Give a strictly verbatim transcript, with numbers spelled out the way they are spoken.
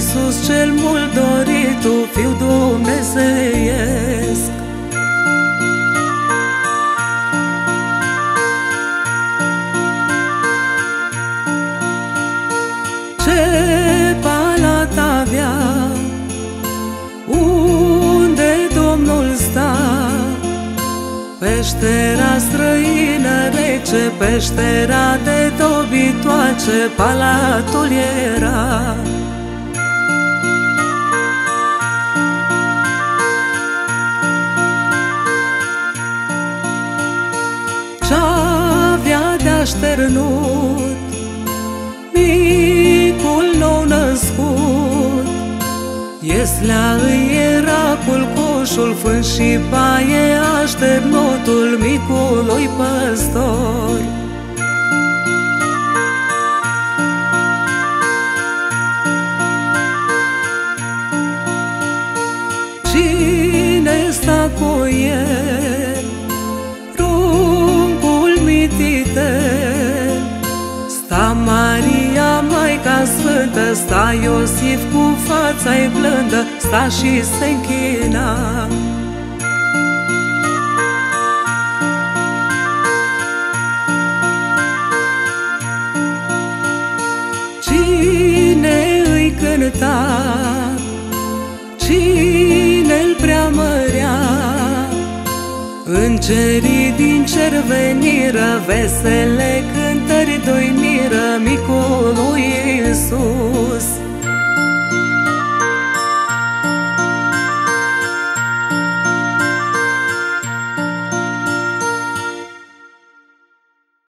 Iisus cel mult dorit, Tu, Fiul dumnezeiesc. Ce palat avea, unde Domnul sta, peștera străină rece, peștera de dobitoace, palatul era. Ce-avea de-așternut micul nou născut, Ieslea îi era culcușul, fân și paie așternutul micului păstor. Cine sta cu el, pruncul mititel, sta Maria, Maica Sfântă, sta Iosif cu fața-i blândă, sta și se închina. Cine îi cânta, cine-l preamărea, îngerii din cer veniră, vesele cântări doiniră micului Iisus.